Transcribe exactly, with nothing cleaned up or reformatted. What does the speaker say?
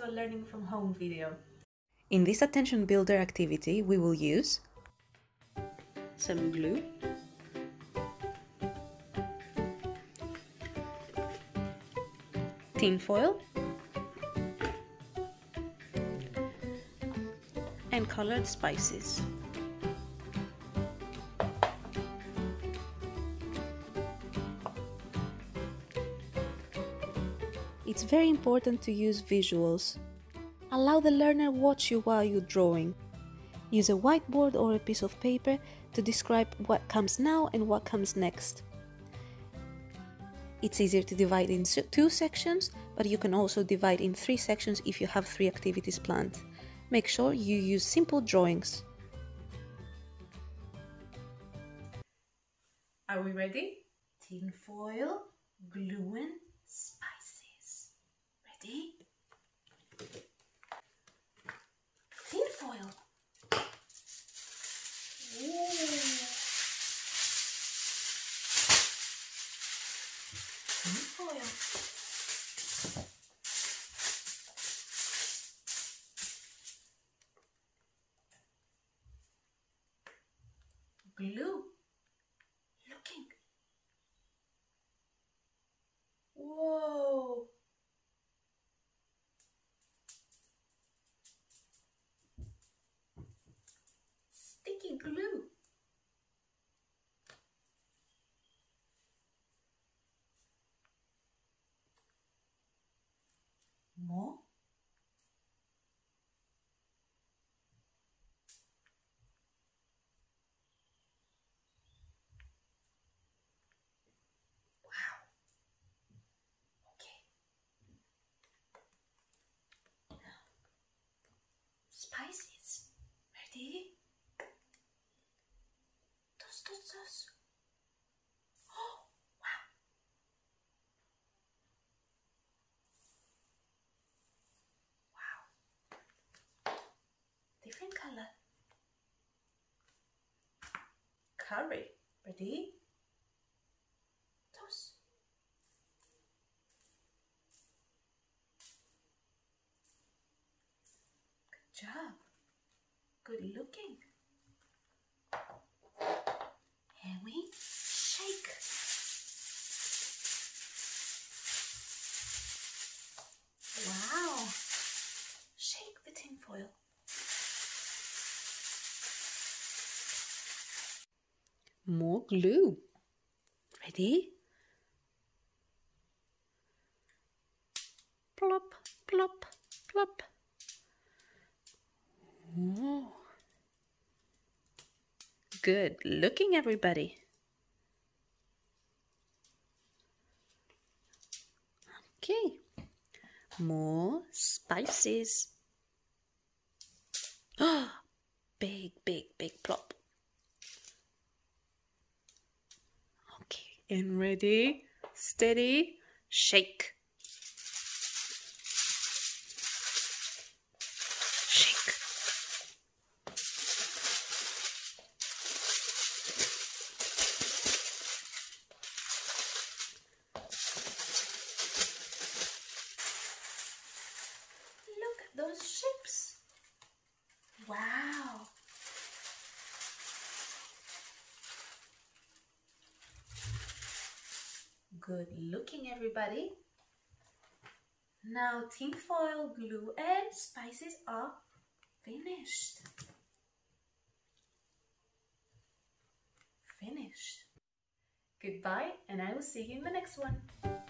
to a learning from home video. In this attention builder activity, we will use some glue, tin foil, and colored spices. It's very important to use visuals. Allow the learner watch you while you're drawing. Use a whiteboard or a piece of paper to describe what comes now and what comes next. It's easier to divide in two sections, but you can also divide in three sections if you have three activities planned. Make sure you use simple drawings. Are we ready? Tin foil, glue and spices. Ready? Tin foil. Ooh. Tin foil. Glue. Looking. Whoa. Sticky glue. More. Wow. Okay. Now, spices. Ready? Toss, toss, toss. Oh, wow. Wow. Different color. Curry. Ready? Toss. Good job. Good looking. And we shake. Wow. Shake the tin foil. More glue. Ready? Plop, plop, plop. Oh. Good looking, everybody. Okay. More spices. Oh, big, big, big plop. Okay, and ready, steady, shake. Shake. Look at those ships. Wow. Good looking, everybody. Now tin foil, glue and spices are finished. Finished. Goodbye, and I will see you in the next one.